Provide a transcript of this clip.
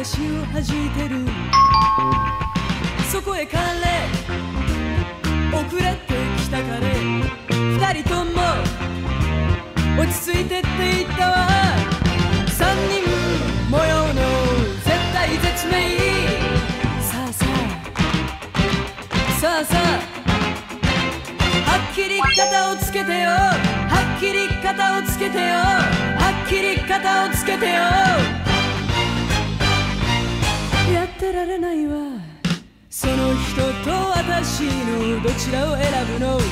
私を弾いてる。そこへ彼遅れてきた彼、二人とも落ち着いてって言ったわ。三人模様の絶対絶命。さあさあさあさあ、はっきり肩をつけてよ、はっきり肩をつけてよ、はっきり肩をつけてよ。やってられないわ、その人と私のどちらを選ぶの。